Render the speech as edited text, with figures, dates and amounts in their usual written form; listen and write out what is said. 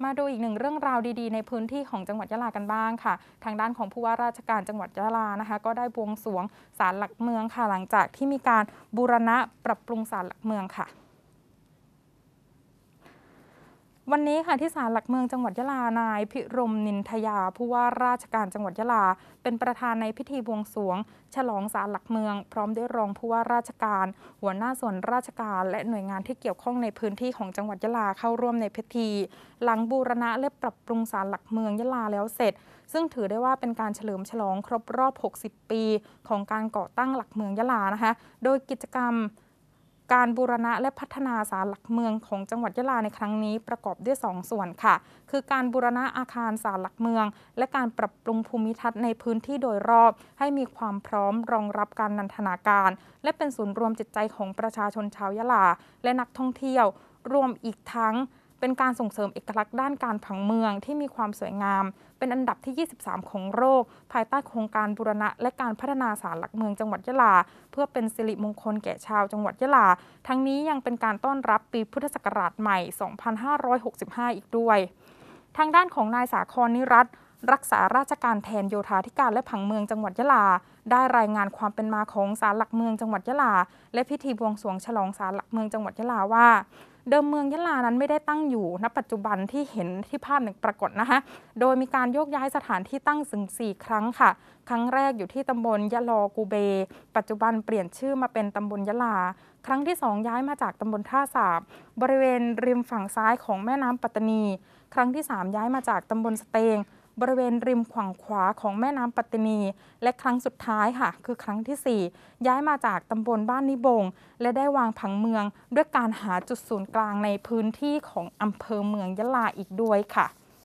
มาดูอีกหนึ่งเรื่องราวดีๆในพื้นที่ของจังหวัดยะลากันบ้างค่ะทางด้านของผู้ว่าราชการจังหวัดยะลานะคะก็ได้บวงสรวงศาลหลักเมืองค่ะหลังจากที่มีการบูรณะปรับปรุงศาลหลักเมืองค่ะวันนี้ค่ะที่ศาลหลักเมืองจังหวัดยะลานายพิรมนินทยาผู้ว่าราชการจังหวัดยะลาเป็นประธานในพิธีบวงสรวงฉลองศาลหลักเมืองพร้อมด้วยรองผู้ว่าราชการหัวหน้าส่วนราชการและหน่วยงานที่เกี่ยวข้องในพื้นที่ของจังหวัดยะลาเข้าร่วมในพิธีหลังบูรณะและปรับปรุงศาลหลักเมืองยะลาแล้วเสร็จซึ่งถือได้ว่าเป็นการเฉลิมฉลองครบรอบ60 ปีของการก่อตั้งหลักเมืองยะลานะคะโดยกิจกรรมการบูรณะและพัฒนาศาลหลักเมืองของจังหวัดยะลาในครั้งนี้ประกอบด้วย2 ส่วนค่ะคือการบูรณะอาคารศาลหลักเมืองและการปรับปรุงภูมิทัศน์ในพื้นที่โดยรอบให้มีความพร้อมรองรับการนันทนาการและเป็นศูนย์รวมจิตใจของประชาชนชาวยะลาและนักท่องเที่ยวรวมอีกทั้งเป็นการส่งเสริมเอกลักษณ์ด้านการผังเมืองที่มีความสวยงามเป็นอันดับที่23ของโลกภายใต้โครงการบูรณะและการพัฒนาศาลหลักเมืองจังหวัดยะลาเพื่อเป็นสิริมงคลแก่ชาวจังหวัดยะลาทั้งนี้ยังเป็นการต้อนรับปีพุทธศักราชใหม่ 2565 อีกด้วยทางด้านของนายสาครนิรัตน์รักษาราชการแทนโยธาธิการและผังเมืองจังหวัดยะลาได้รายงานความเป็นมาของศาลหลักเมืองจังหวัดยะลาและพิธีบวงสรวงฉลองศาลหลักเมืองจังหวัดยะลาว่าเดิมเมืองยะลานั้นไม่ได้ตั้งอยู่ณปัจจุบันที่เห็นที่ภาพหนึ่งปรากฏนะคะโดยมีการโยกย้ายสถานที่ตั้งถึง4 ครั้งค่ะครั้งแรกอยู่ที่ตำบลยะลอกูเบปัจจุบันเปลี่ยนชื่อมาเป็นตำบลยะลาครั้งที่2ย้ายมาจากตำบลท่าสาบบริเวณริมฝั่งซ้ายของแม่น้ำปัตตานีครั้งที่3ย้ายมาจากตำบลสเตงบริเวณริมฝั่งขวาของแม่น้ำปัตตานีและครั้งสุดท้ายค่ะคือครั้งที่4ย้ายมาจากตำบลบ้านนิบงและได้วางผังเมืองด้วยการหาจุดศูนย์กลางในพื้นที่ของอำเภอเมืองยะลาอีกด้วยค่ะ